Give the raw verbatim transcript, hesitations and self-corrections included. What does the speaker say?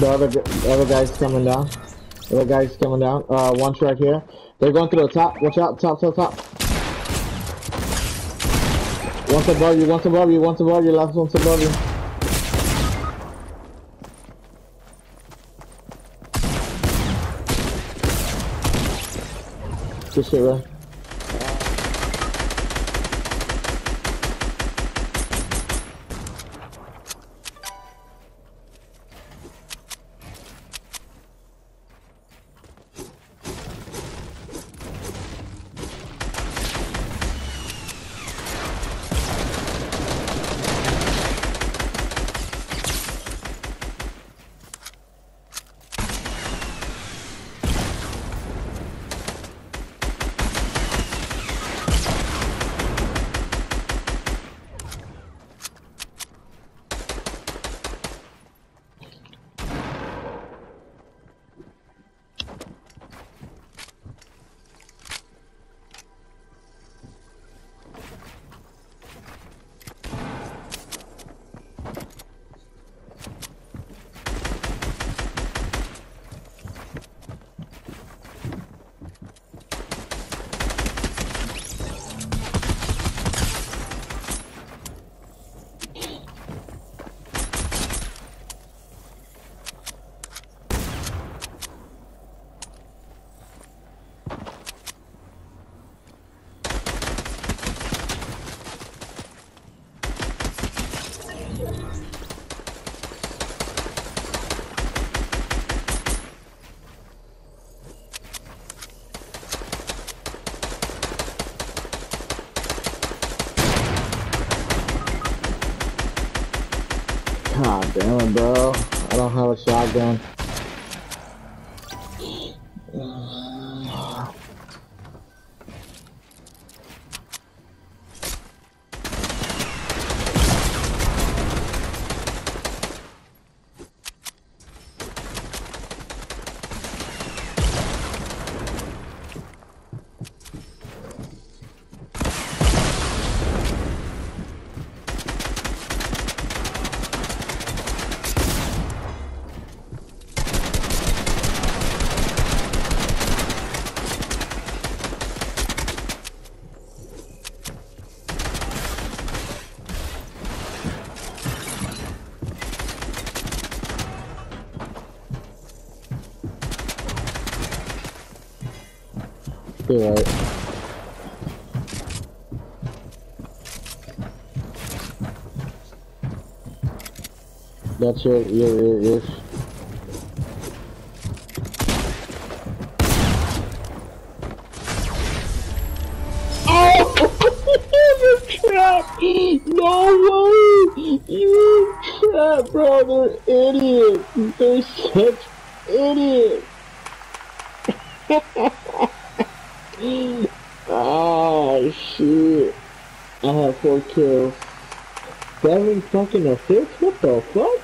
The other, the other guy's coming down. The other guy's coming down. Uh, one's right here. They're going through the top. Watch out, top, top, top. One's above you, one's above you, one's above you, last one's above you. Good shit, right? God damn it, bro. I don't have a shotgun. You're right. That's your, your, your, your. Oh! Trap! No way! You trap, bro! They're idiots! They're such idiots! Oh shit! I have four kills. Seven fucking assists? What the fuck?